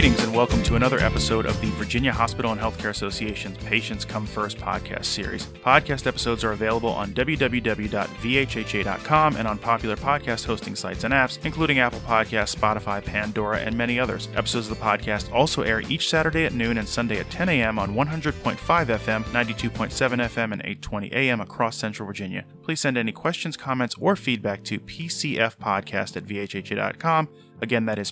Greetings and welcome to another episode of the Virginia Hospital and Healthcare Association's Patients Come First podcast series. Podcast episodes are available on www.vhha.com and on popular podcast hosting sites and apps, including Apple Podcasts, Spotify, Pandora, and many others. Episodes of the podcast also air each Saturday at noon and Sunday at 10 a.m. on 100.5 FM, 92.7 FM, and 820 a.m. across Central Virginia. Please send any questions, comments, or feedback to pcfpodcast@vhha.com. Again, that is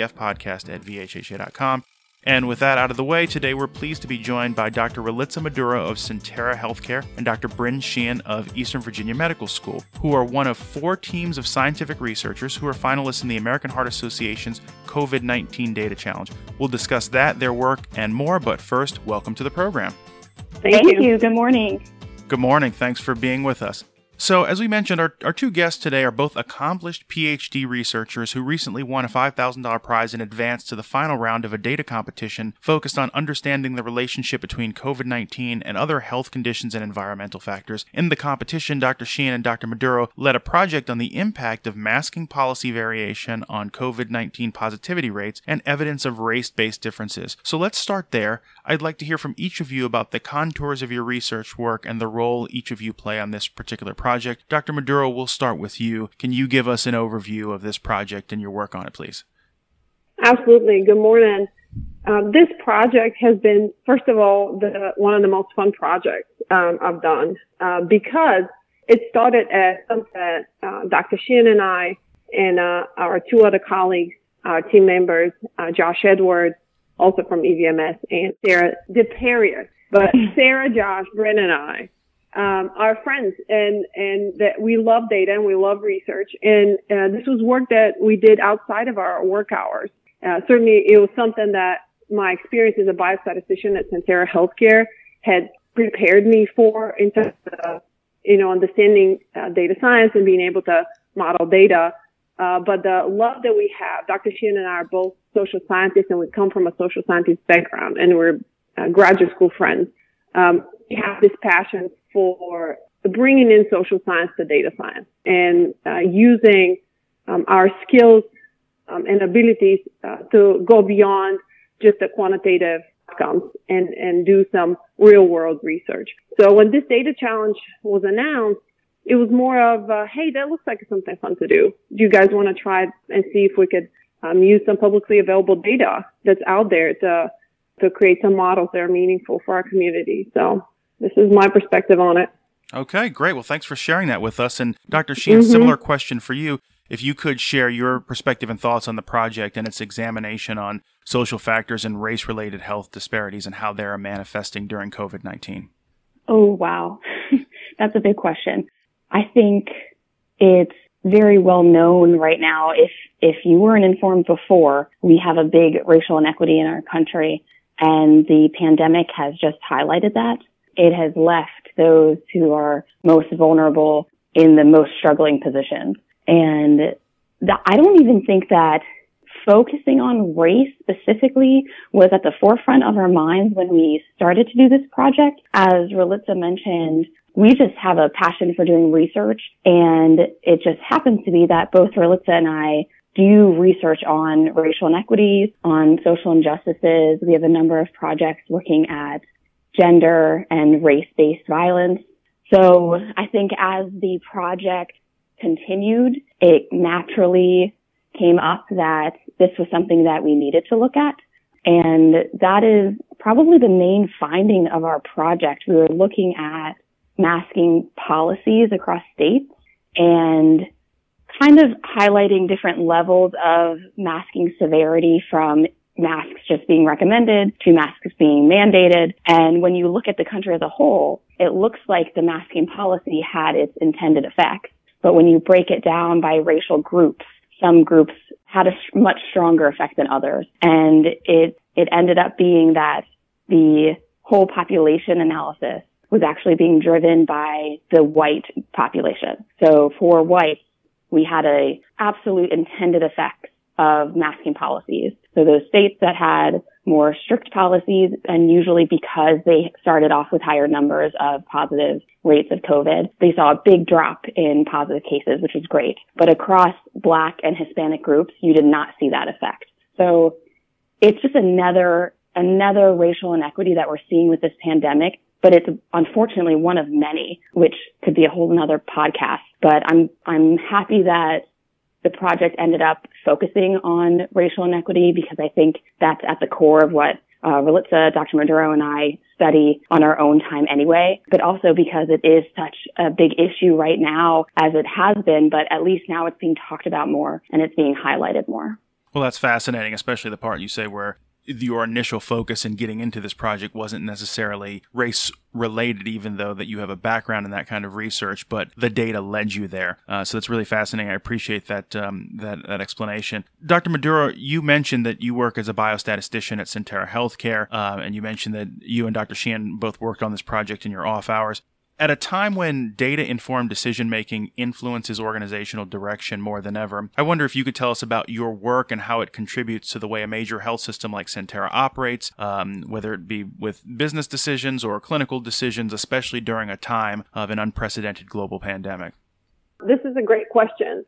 pcfpodcast@vhha.com. And with that out of the way, today we're pleased to be joined by Dr. Ralitsa Maduro of Sentara Healthcare and Dr. Brynn Sheehan of Eastern Virginia Medical School, who are one of 4 teams of scientific researchers who are finalists in the American Heart Association's COVID-19 Data Challenge. We'll discuss that, their work, and more, but first, welcome to the program. Thank you. Good morning. Good morning. Thanks for being with us. So, as we mentioned, our 2 guests today are both accomplished PhD researchers who recently won a $5,000 prize in advance to the final round of a data competition focused on understanding the relationship between COVID-19 and other health conditions and environmental factors. In the competition, Dr. Sheehan and Dr. Maduro led a project on the impact of masking policy variation on COVID-19 positivity rates and evidence of race-based differences. So let's start there. I'd like to hear from each of you about the contours of your research work and the role each of you play on this particular project. Dr. Maduro, we'll start with you. Can you give us an overview of this project and your work on it, please? Absolutely. Good morning. This project has been, first of all, one of the most fun projects I've done because it started as something that Dr. Sheehan and I and our 2 other colleagues, our team members, Josh Edwards, also from EVMS, and Sarah DePerrier. But Sarah, Josh, Brynn, and I are friends and that we love data and we love research. And this was work that we did outside of our work hours. Certainly it was something that my experience as a biostatistician at Sentara Healthcare had prepared me for in terms of, understanding data science and being able to model data. But the love that we have, Dr. Sheehan and I are both social scientists and we come from a social scientist background and we're graduate school friends. We have this passion for bringing in social science to data science and using our skills and abilities to go beyond just the quantitative outcomes and do some real world research. So when this data challenge was announced, it was more of, hey, that looks like something fun to do. Do you guys want to try and see if we could use some publicly available data that's out there to create some models that are meaningful for our community? So this is my perspective on it. Okay, great. Well, thanks for sharing that with us. And Dr. Sheehan, similar question for you. If you could share your perspective and thoughts on the project and its examination on social factors and race-related health disparities and how they are manifesting during COVID-19. Oh, wow. That's a big question. I think it's very well known right now. If you weren't informed before, we have a big racial inequity in our country, and the pandemic has just highlighted that. It has left those who are most vulnerable in the most struggling positions. And I don't even think that focusing on race specifically was at the forefront of our minds when we started to do this project. As Ralitsa mentioned, we just have a passion for doing research, and it just happens to be that both Ralitsa and I do research on racial inequities, on social injustices. We have a number of projects looking at gender and race-based violence. So I think as the project continued, it naturally came up that this was something that we needed to look at. And that is probably the main finding of our project. We were looking at masking policies across states and kind of highlighting different levels of masking severity, from masks just being recommended to masks being mandated. And when you look at the country as a whole, it looks like the masking policy had its intended effects. But when you break it down by racial groups, some groups had a much stronger effect than others. And it ended up being that the whole population analysis was actually being driven by the white population. So for whites, we had a absolute intended effect of masking policies. So those states that had more strict policies, and usually because they started off with higher numbers of positive rates of COVID, they saw a big drop in positive cases, which is great. But across Black and Hispanic groups, you did not see that effect. So it's just another racial inequity that we're seeing with this pandemic. But it's unfortunately one of many, which could be a whole nother podcast. But I'm happy that the project ended up focusing on racial inequity, because I think that's at the core of what Ralitsa, Dr. Maduro, and I study on our own time anyway, but also because it is such a big issue right now, as it has been, but at least now it's being talked about more and it's being highlighted more. Well, that's fascinating, especially the part you say where your initial focus in getting into this project wasn't necessarily race related, even though that you have a background in that kind of research, but the data led you there. So that's really fascinating. I appreciate that explanation. Dr. Maduro, you mentioned that you work as a biostatistician at Sentara Healthcare, and you mentioned that you and Dr. Sheehan both worked on this project in your off hours. At a time when data-informed decision-making influences organizational direction more than ever, I wonder if you could tell us about your work and how it contributes to the way a major health system like Sentara operates, whether it be with business decisions or clinical decisions, especially during a time of an unprecedented global pandemic. This is a great question.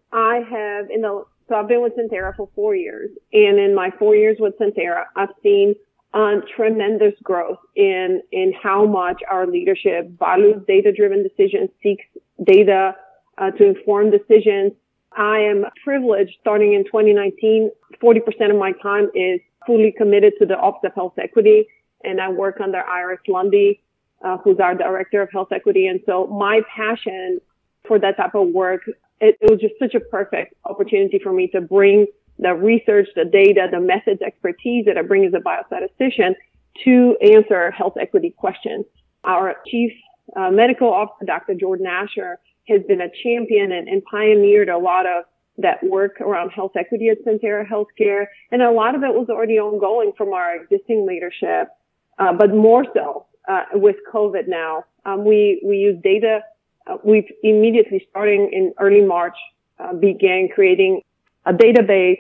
So I've been with Sentara for 4 years, and in my 4 years with Sentara, I've seen tremendous growth in how much our leadership values data-driven decisions, seeks data to inform decisions. I am privileged. Starting in 2019, 40% of my time is fully committed to the Office of Health Equity, and I work under Iris Lundy, who's our Director of Health Equity. And so my passion for that type of work, it was just such a perfect opportunity for me to bring the research, the data, the methods, expertise that I bring as a biostatistician to answer health equity questions. Our Chief Medical Officer, Dr. Jordan Asher, has been a champion and pioneered a lot of that work around health equity at Sentara Healthcare. And a lot of it was already ongoing from our existing leadership, but more so with COVID now. We use data. We've immediately, starting in early March, began creating a database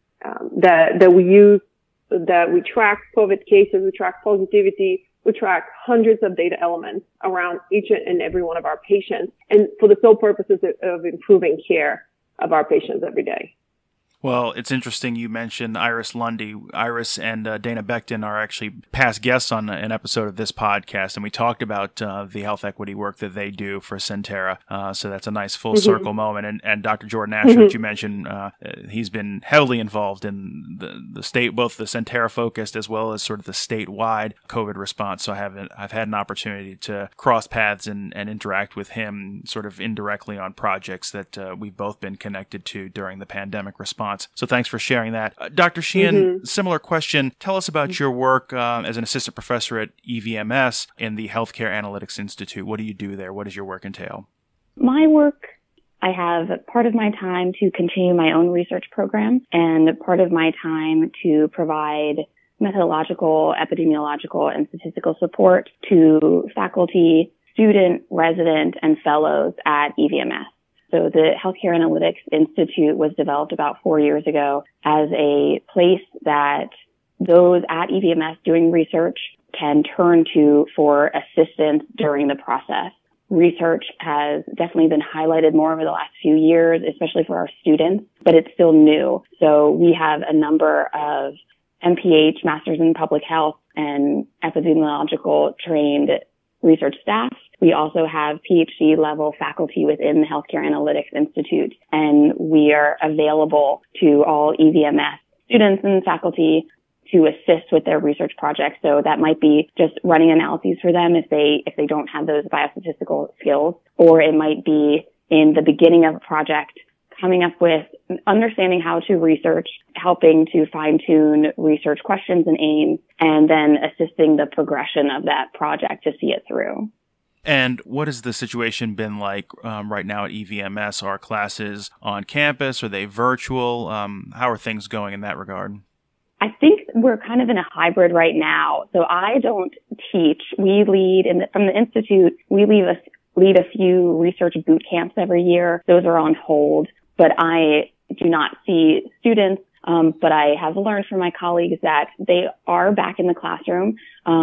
that we use, that we track COVID cases, we track positivity, we track hundreds of data elements around each and every one of our patients, and for the sole purposes of improving care of our patients every day. Well, it's interesting you mentioned Iris Lundy. Iris and Dana Becton are actually past guests on an episode of this podcast, and we talked about the health equity work that they do for Sentara. So that's a nice full circle moment. And Dr. Jordan Asher, that you mentioned, he's been heavily involved in the state, both the Sentara focused as well as sort of the statewide COVID response. So I've had an opportunity to cross paths and interact with him sort of indirectly on projects that we've both been connected to during the pandemic response. So thanks for sharing that. Dr. Sheehan, similar question. Tell us about your work as an assistant professor at EVMS in the Healthcare Analytics Institute. What do you do there? What does your work entail? My work, I have part of my time to continue my own research program and part of my time to provide methodological, epidemiological, and statistical support to faculty, student, resident, and fellows at EVMS. So the Healthcare Analytics Institute was developed about 4 years ago as a place that those at EVMS doing research can turn to for assistance during the process. Research has definitely been highlighted more over the last few years, especially for our students, but it's still new. So we have a number of MPH, Masters in Public Health, and epidemiological trained research staff. We also have PhD level faculty within the Healthcare Analytics Institute, and we are available to all EVMS students and faculty to assist with their research projects. So that might be just running analyses for them if they don't have those biostatistical skills, or it might be in the beginning of a project, coming up with understanding how to research, helping to fine-tune research questions and aims, and then assisting the progression of that project to see it through. And what has the situation been like right now at EVMS? Are classes on campus? Are they virtual? How are things going in that regard? I think we're kind of in a hybrid right now. So I don't teach. We lead from the Institute, we lead a few research boot camps every year. Those are on hold, but I do not see students. But I have learned from my colleagues that they are back in the classroom.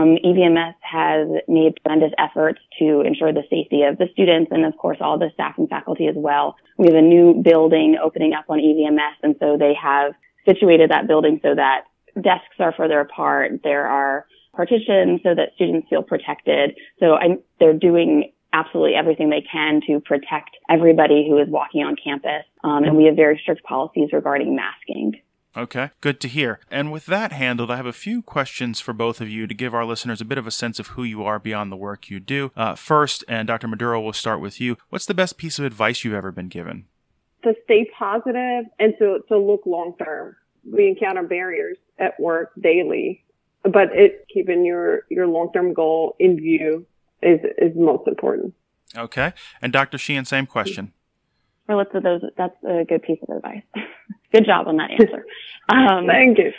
EVMS has made tremendous efforts to ensure the safety of the students and, of course, all the staff and faculty as well. We have a new building opening up on EVMS, and so they have situated that building so that desks are further apart. There are partitions so that students feel protected. So they're doing absolutely everything they can to protect everybody who is walking on campus. And we have very strict policies regarding masking. Okay, good to hear. And with that handled, I have a few questions for both of you to give our listeners a bit of a sense of who you are beyond the work you do. First, and Dr. Maduro, we'll start with you. What's the best piece of advice you've ever been given? To stay positive and to look long term. We encounter barriers at work daily, but keeping your long-term goal in view is most important. Okay. And Dr. Sheehan, same question. Ralitsa, that's a good piece of advice. Good job on that answer. Thank you.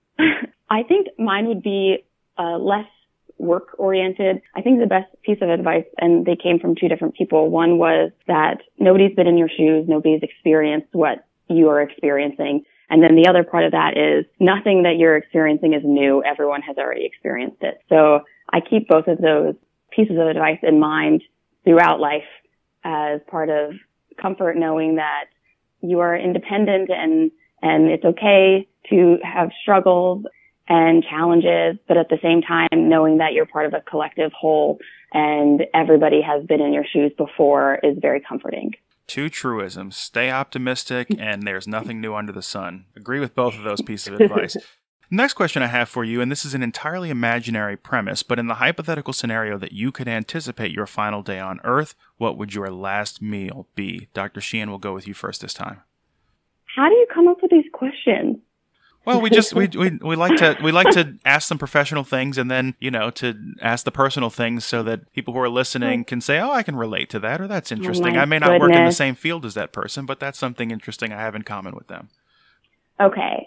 I think mine would be less work-oriented. I think the best piece of advice, and they came from two different people. One was that nobody's been in your shoes. Nobody's experienced what you are experiencing. And then the other part of that is nothing that you're experiencing is new. Everyone has already experienced it. So I keep both of those pieces of advice in mind throughout life as part of comfort, knowing that you are independent and it's okay to have struggles and challenges, but at the same time, knowing that you're part of a collective whole and everybody has been in your shoes before is very comforting. Two truisms. Stay optimistic, and there's nothing new under the sun. Agree with both of those pieces of advice. Next question I have for you, and this is an entirely imaginary premise, but in the hypothetical scenario that you could anticipate your final day on Earth, what would your last meal be? Dr. Sheehan, will go with you first this time. How do you come up with these questions? Well, we like to ask some professional things and then, to ask the personal things so that people who are listening can say, oh, I can relate to that, or that's interesting. I may not work in the same field as that person, but that's something interesting I have in common with them. Okay.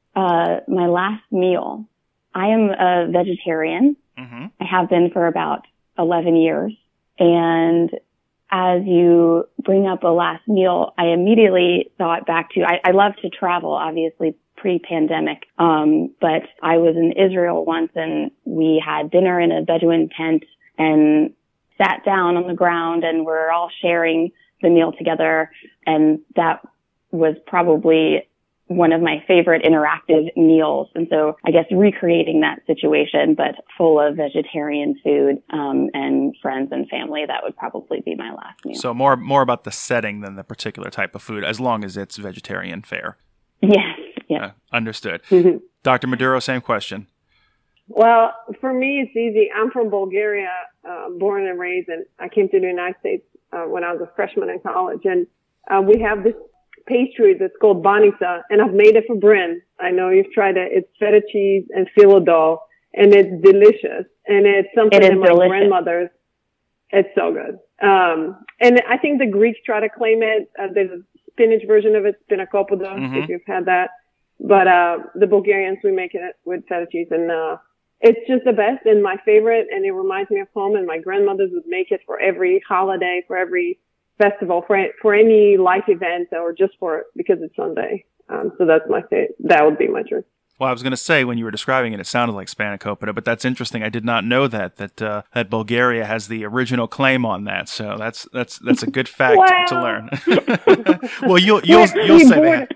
My last meal. I am a vegetarian. Mm-hmm. I have been for about 11 years. And as you bring up a last meal, I immediately thought back to, I love to travel, obviously, pre-pandemic. But I was in Israel once and we had dinner in a Bedouin tent and sat down on the ground and we're all sharing the meal together. And that was probably one of my favorite interactive meals. And so I guess recreating that situation, but full of vegetarian food, and friends and family, that would probably be my last meal. So more about the setting than the particular type of food, as long as it's vegetarian fare. Yes. Yeah. Understood. Mm-hmm. Dr. Maduro, same question. Well, for me, it's easy. I'm from Bulgaria, born and raised, and I came to the United States when I was a freshman in college. And we have this pastry that's called banica, and I've made it for Brynn. I know you've tried it. It's feta cheese and phyllo dough, and it's delicious. And it's something that my grandmother's. It's so good. And I think the Greeks try to claim it. There's a spinach version of it, spinakopoda, if you've had that. But the Bulgarians, we make it with feta cheese, and it's just the best and my favorite, and it reminds me of home, and my grandmothers would make it for every holiday, for every festival, for any life event, or just because it's Sunday. So that's that would be my choice. Well, I was going to say, when you were describing it, it sounded like spanakopita, but that's interesting. I did not know that Bulgaria has the original claim on that. So that's a good fact to learn. Well, you'll say that.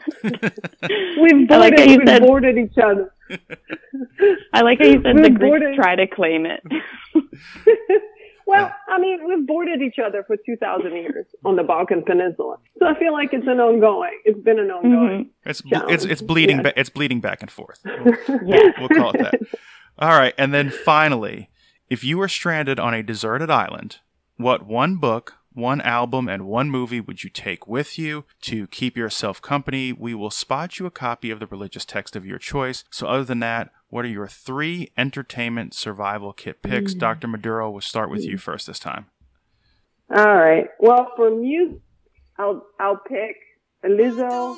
We've boarded each other. I like how you said the Greeks try to claim it. Well, I mean, we've boarded each other for 2,000 years on the Balkan Peninsula, so I feel like it's been an ongoing. It's bleeding. Yes. It's bleeding back and forth. We'll call it that. All right, and then finally, if you were stranded on a deserted island, what one book, one album, and one movie would you take with you to keep yourself company? We will spot you a copy of the religious text of your choice. So other than that, what are your 3 entertainment survival kit picks? Dr. Maduro, we'll start with you first this time. All right. Well, for music, I'll pick Lizzo.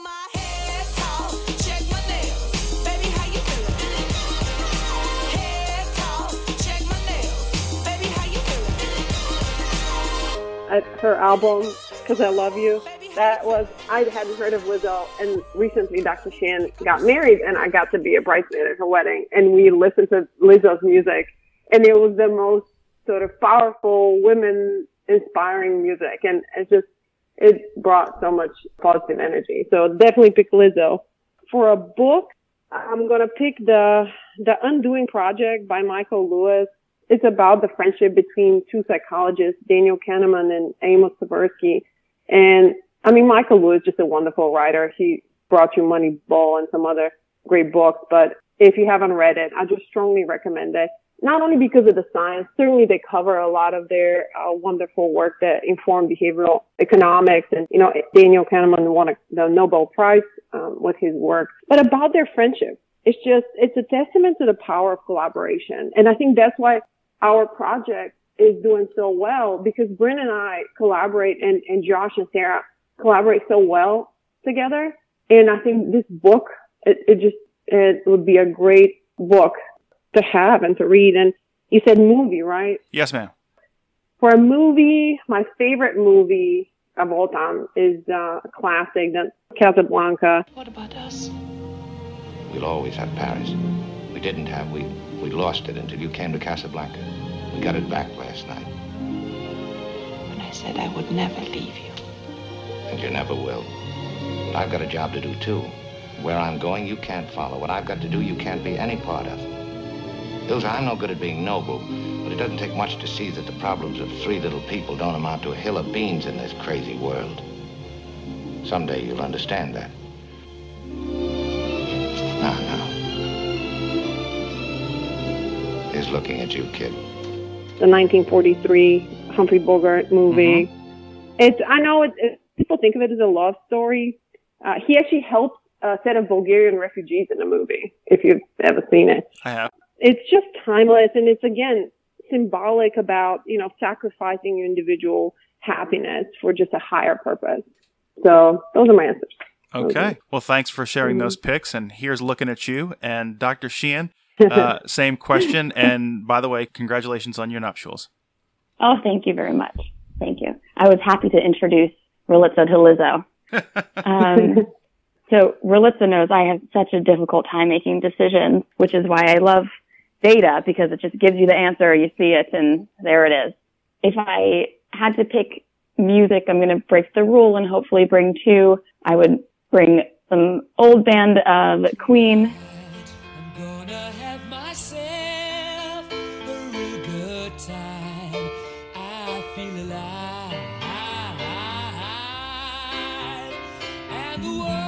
Her album, Because I Love You. I hadn't heard of Lizzo, and recently Dr. Sheehan got married, and I got to be a bridesmaid at her wedding, and we listened to Lizzo's music, and it was the most sort of powerful, women-inspiring music, and it brought so much positive energy. So definitely pick Lizzo. For a book, I'm going to pick the Undoing Project by Michael Lewis. It's about the friendship between two psychologists, Daniel Kahneman and Amos Tversky. And I mean, Michael Lewis is just a wonderful writer. He brought you Moneyball and some other great books. But if you haven't read it, I just strongly recommend it. Not only because of the science, certainly they cover a lot of their wonderful work that inform behavioral economics. And, you know, Daniel Kahneman won the Nobel Prize with his work, but about their friendship. It's a testament to the power of collaboration. And I think that's why our project is doing so well, because Brynn and I collaborate and Josh and Sarah collaborate so well together. And I think this book, it would be a great book to have and to read. And you said movie, right? Yes, ma'am. For a movie, my favorite movie of all time is a classic, Casablanca. What about us? We'll always have Paris. We didn't have. We lost it until you came to Casablanca. We got it back last night. When I said I would never leave you. And you never will. But I've got a job to do, too. Where I'm going, you can't follow. What I've got to do, you can't be any part of. Ilsa, I'm no good at being noble, but it doesn't take much to see that the problems of three little people don't amount to a hill of beans in this crazy world. Someday you'll understand that. Now. He's looking at you, kid. The 1943 Humphrey Bogart movie. Mm-hmm. I know people think of it as a love story. He actually helped a set of Bulgarian refugees in the movie, if you've ever seen it. I have. It's just timeless, and it's, again, symbolic about, you know, sacrificing your individual happiness for just a higher purpose. So those are my answers. Okay. Well, thanks for sharing those picks, and here's looking at you. And Dr. Sheehan, same question. And by the way, congratulations on your nuptials. Oh, thank you very much. Thank you. I was happy to introduce Ralitsa to Lizzo. So Ralitsa knows I have such a difficult time making decisions, which is why I love data, because it just gives you the answer, you see it, and there it is. If I had to pick music, I'm going to break the rule and hopefully bring two. I would bring some old band of Queen. I'm gonna have myself a real good time. I feel alive. And the world,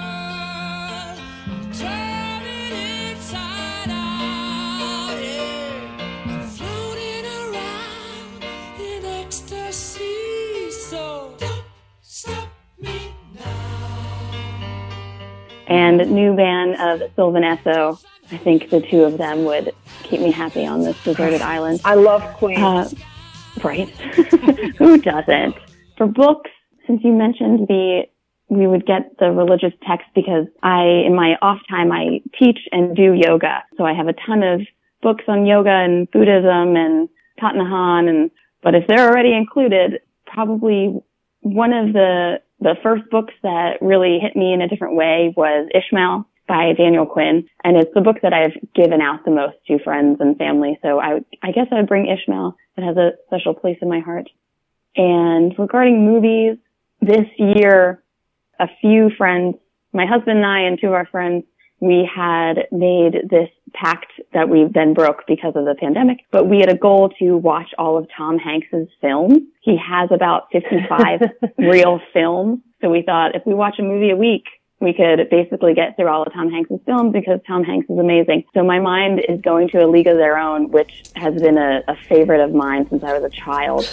I'm turning inside out. Yeah. I'm floating around in ecstasy. So don't stop me now. And new band of Sylvan Esso. I think the two of them would keep me happy on this deserted island. I love Queen. Right. Who doesn't? For books, since you mentioned we would get the religious text, because in my off time, I teach and do yoga. So I have a ton of books on yoga and Buddhism and Thich Nhat Hanh, but if they're already included, probably one of the first books that really hit me in a different way was Ishmael by Daniel Quinn. And it's the book that I've given out the most to friends and family. So I guess I would bring Ishmael. It has a special place in my heart. And regarding movies, this year, a few friends, my husband and I and two of our friends, we had made this pact that we then broke because of the pandemic, but we had a goal to watch all of Tom Hanks's films. He has about 55 real films. So we thought if we watch a movie a week, we could basically get through all of Tom Hanks's films, because Tom Hanks is amazing. So my mind is going to A League of Their Own, which has been a favorite of mine since I was a child.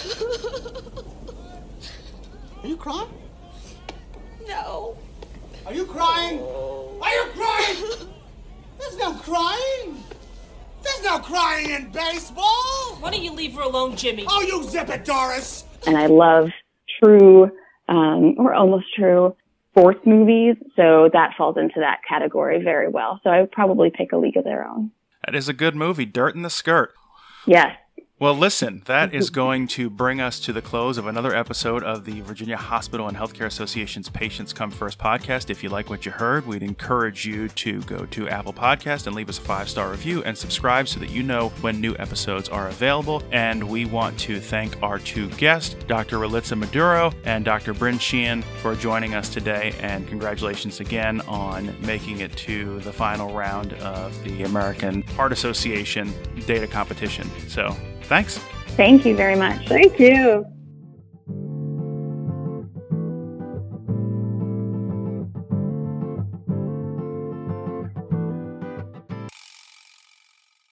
Are you crying? No. Are you crying? Are you crying? There's no crying. There's no crying in baseball. Why don't you leave her alone, Jimmy? Oh, you zip it, Doris. And I love true, or almost true, sports movies. So that falls into that category very well. So I would probably pick A League of Their Own. That is a good movie, Dirt in the Skirt. Yes. Well, listen, that is going to bring us to the close of another episode of the Virginia Hospital and Healthcare Association's Patients Come First podcast. If you like what you heard, we'd encourage you to go to Apple Podcast and leave us a 5-star review and subscribe so that you know when new episodes are available. And we want to thank our two guests, Dr. Ralitsa Maduro and Dr. Brynn Sheehan, for joining us today. And congratulations again on making it to the final round of the American Heart Association data competition. So, thanks. Thank you very much. Thank you.